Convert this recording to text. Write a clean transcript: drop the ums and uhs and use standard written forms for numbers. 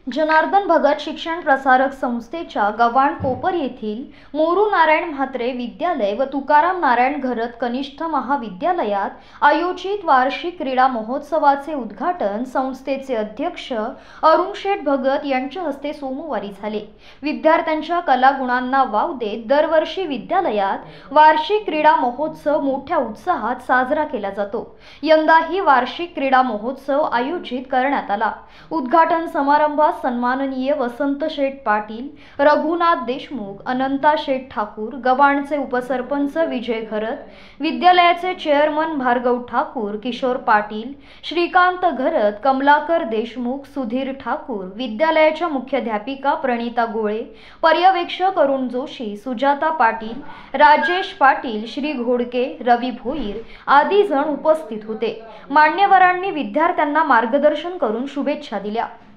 जनार्दन भगत शिक्षण प्रसारक संस्थेच्या गव्हाण कोपर येथील मोरू नारायण म्हात्रे विद्यालय व तुकाराम नारायण घरत कनिष्ठ महाविद्यालयात आयोजित वार्षिक क्रीडा महोत्सवाचे उद्घाटन संस्थेचे अध्यक्ष अरुण शेठ भगत यांच्या हस्ते सोमवारी झाले। विद्यार्थ्यांच्या कलागुणांना वाव देत दरवर्षी विद्यालयात वार्षिक क्रीडा महोत्सव मोठ्या उत्साहात साजरा केला जातो। यंदाही वार्षिक क्रीडा महोत्सव आयोजित करण्यात आला। उद्घाटन समारंभात सन्माननीय वसंत शेठ पाटील, रघुनाथ देशमुख, अनंता शेठ ठाकूर, गव्हाणचे उपसरपंच विजय घरत, विद्यालयाचे चेअरमन भार्गव ठाकूर, किशोर पाटील, श्रीकांत घरत, कमलाकर देशमुख, सुधीर ठाकूर, विद्यालयाच्या मुख्याध्यापिका प्रणिता गोळे, पर्यवेक्षक अरुण जोशी, सुजाता पाटील, राजेश पाटील, श्री घोडके, रवी भोईर आदी जण उपस्थित होते। मान्यवरांनी विद्यार्थ्यांना मार्गदर्शन करून शुभेच्छा दिल्या।